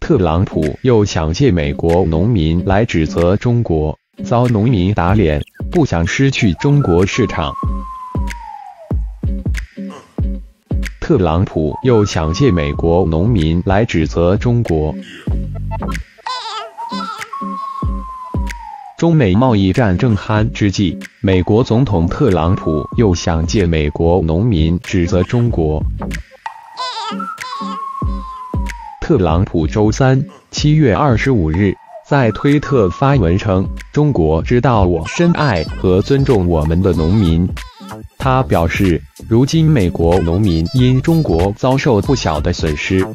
特朗普又想借美国农民来指责中国，遭农民打脸，不想失去中国市场。特朗普又想借美国农民来指责中国。中美贸易战正酣之际，美国总统特朗普又想借美国农民指责中国。特朗普周三7月25日在推特发文称：“中国知道我深爱和尊重我们的农民。”他表示，如今美国农民因中国遭受不小的损失。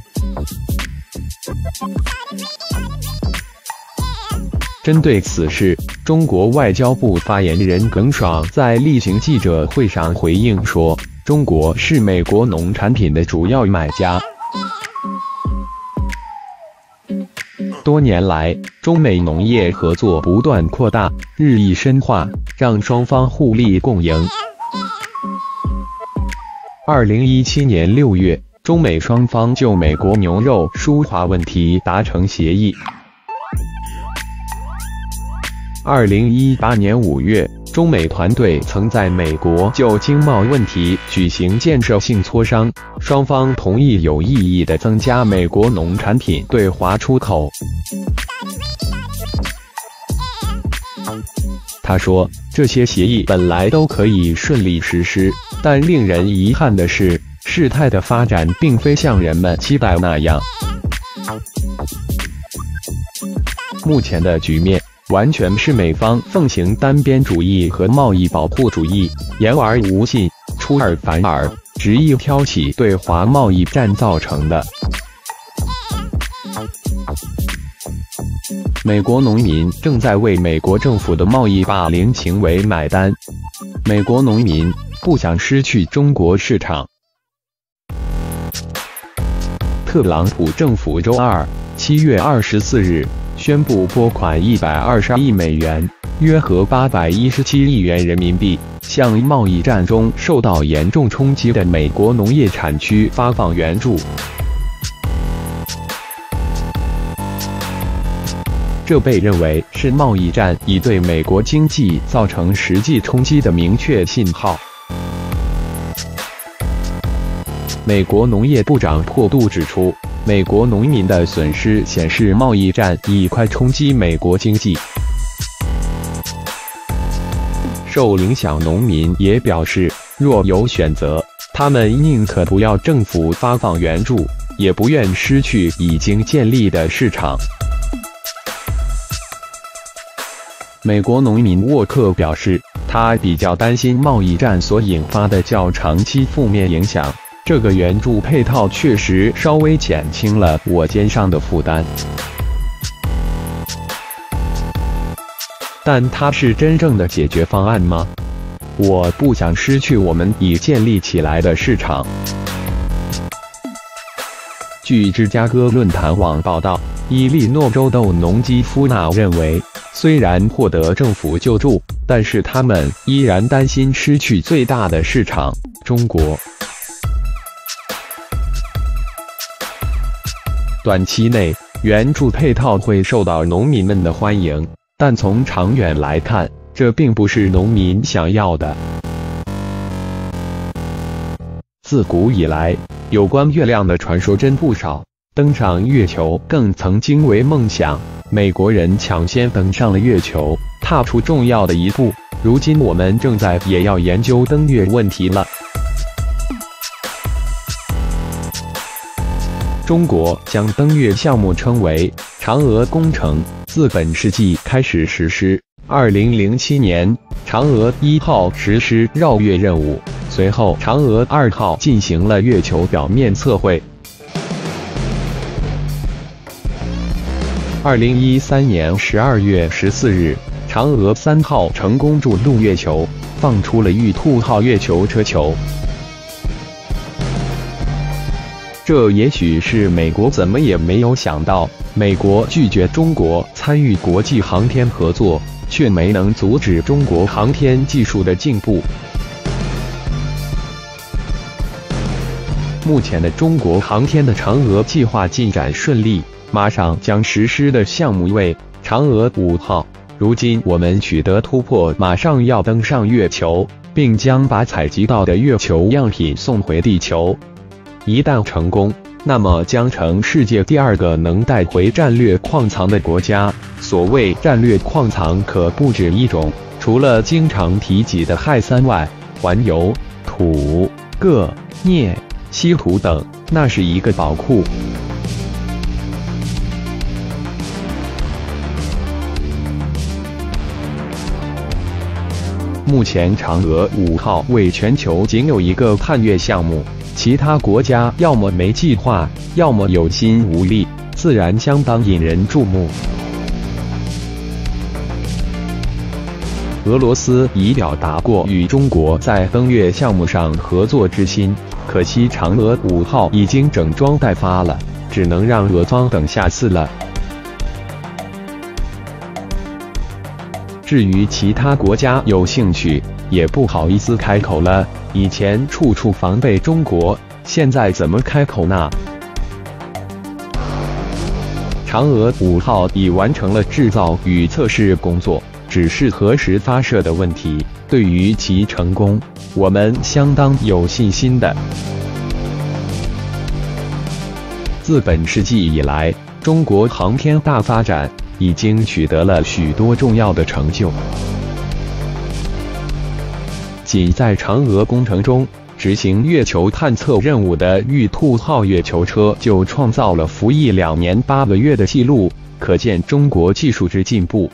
针对此事，中国外交部发言人耿爽在例行记者会上回应说：“中国是美国农产品的主要买家。多年来，中美农业合作不断扩大，日益深化，让双方互利共赢。”2017年6月，中美双方就美国牛肉输华问题达成协议。2018年5月，中美团队曾在美国就经贸问题举行建设性磋商，双方同意有意义地增加美国农产品对华出口。他说，这些协议本来都可以顺利实施，但令人遗憾的是，事态的发展并非像人们期待那样。目前的局面完全是美方奉行单边主义和贸易保护主义，言而无信，出尔反尔，执意挑起对华贸易战造成的。美国农民正在为美国政府的贸易霸凌行为买单。美国农民不想失去中国市场。特朗普政府周二7月24日宣布拨款122亿美元，约合817亿元人民币，向贸易战中受到严重冲击的美国农业产区发放援助。这被认为是贸易战已对美国经济造成实际冲击的明确信号。美国农业部长破杜指出，美国农民的损失显示贸易战已快冲击美国经济。受影响农民也表示，若有选择，他们宁可不要政府发放援助，也不愿失去已经建立的市场。美国农民沃克表示，他比较担心贸易战所引发的较长期负面影响。这个援助配套确实稍微减轻了我肩上的负担，但它是真正的解决方案吗？我不想失去我们已建立起来的市场。据芝加哥论坛网报道，伊利诺州的农基夫纳认为，虽然获得政府救助，但是他们依然担心失去最大的市场——中国。短期内，援助配套会受到农民们的欢迎，但从长远来看，这并不是农民想要的。自古以来，有关月亮的传说真不少，登上月球更曾经为梦想。美国人抢先登上了月球，踏出重要的一步。如今我们正在也要研究登月问题了。中国将登月项目称为嫦娥工程，自本世纪开始实施。2007年，嫦娥1号实施绕月任务，随后嫦娥2号进行了月球表面测绘。2013年12月14日，嫦娥3号成功着陆月球，放出了玉兔号月球车球。这也许是美国怎么也没有想到，美国拒绝中国参与国际航天合作，却没能阻止中国航天技术的进步。目前的中国航天的嫦娥计划进展顺利， 马上将实施的项目为嫦娥5号。如今我们取得突破，马上要登上月球，并将把采集到的月球样品送回地球。一旦成功，那么将成世界第2个能带回战略矿藏的国家。所谓战略矿藏可不止一种，除了经常提及的氦3外，还有土、铬、镍、稀土等，那是一个宝库。目前嫦娥5号为全球仅有一个探月项目，其他国家要么没计划，要么有心无力，自然相当引人注目。俄罗斯已表达过与中国在登月项目上合作之心，可惜嫦娥5号已经整装待发了，只能让俄方等下次了。至于其他国家有兴趣，也不好意思开口了。以前处处防备中国，现在怎么开口呢？嫦娥5号已完成了制造与测试工作，只是何时发射的问题。对于其成功，我们相当有信心的。自本世纪以来，中国航天大发展，已经取得了许多重要的成就。仅在嫦娥工程中执行月球探测任务的玉兔号月球车就创造了服役2年8个月的纪录，可见中国技术之进步。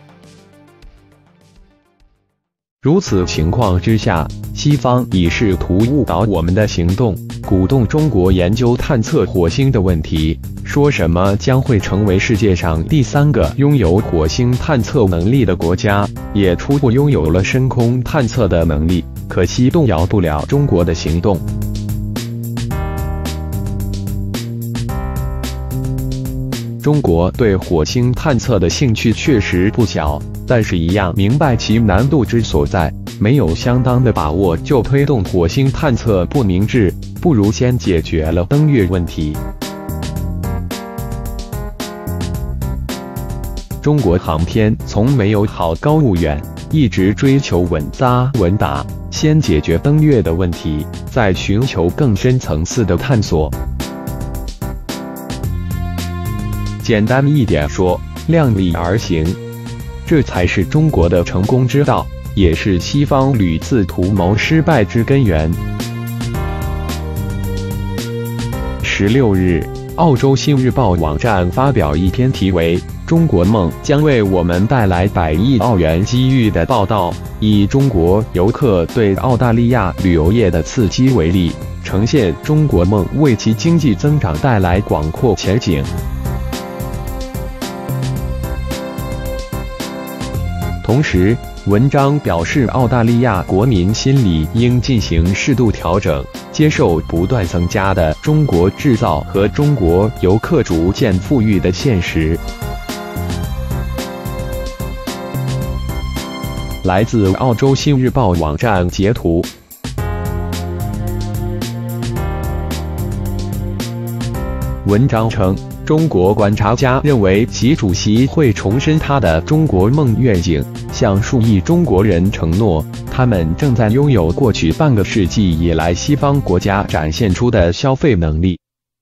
如此情况之下，西方已试图误导我们的行动，鼓动中国研究探测火星的问题，说什么将会成为世界上第3个拥有火星探测能力的国家，也初步拥有了深空探测的能力，可惜动摇不了中国的行动。中国对火星探测的兴趣确实不小，但是一样明白其难度之所在，没有相当的把握就推动火星探测不明智，不如先解决了登月问题。中国航天从没有好高骛远，一直追求稳扎稳打，先解决登月的问题，再寻求更深层次的探索。简单一点说，量力而行，这才是中国的成功之道，也是西方屡次图谋失败之根源。16日，澳洲新日报网站发表一篇题为《中国梦将为我们带来100亿澳元机遇》的报道，以中国游客对澳大利亚旅游业的刺激为例，呈现中国梦为其经济增长带来广阔前景。同时，文章表示，澳大利亚国民心理应进行适度调整，接受不断增加的中国制造和中国游客逐渐富裕的现实。来自澳洲新日报网站截图。文章称，中国观察家认为习主席会重申他的中国梦愿景，向数亿中国人承诺，他们正在拥有过去半个世纪以来西方国家展现出的消费能力。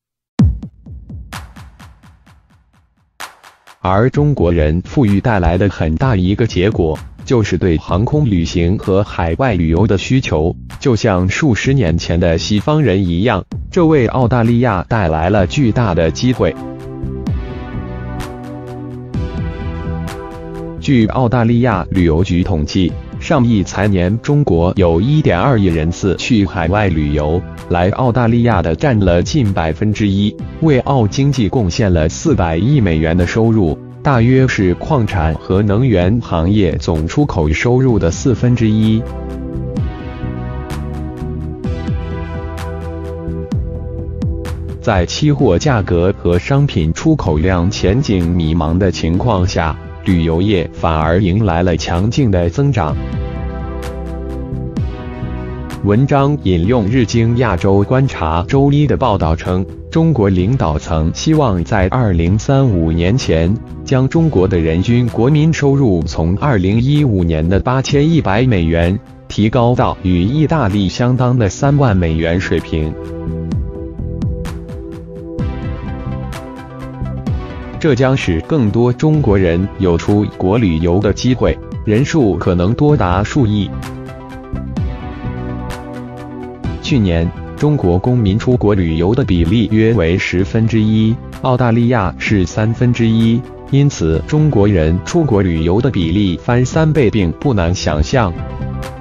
而中国人富裕带来的很大一个结果，就是对航空旅行和海外旅游的需求，就像数十年前的西方人一样，这为澳大利亚带来了巨大的机会。据澳大利亚旅游局统计，上一财年中国有 1.2 亿人次去海外旅游，来澳大利亚的占了近1%，为澳经济贡献了400亿美元的收入，大约是矿产和能源行业总出口收入的1/4。在期货价格和商品出口量前景迷茫的情况下，旅游业反而迎来了强劲的增长。 文章引用日经亚洲观察周一的报道称，中国领导层希望在2035年前，将中国的人均国民收入从2015年的8100美元提高到与意大利相当的3万美元水平。这将使更多中国人有出国旅游的机会，人数可能多达数亿。去年，中国公民出国旅游的比例约为1/10，澳大利亚是1/3，因此中国人出国旅游的比例翻3倍并不难想象。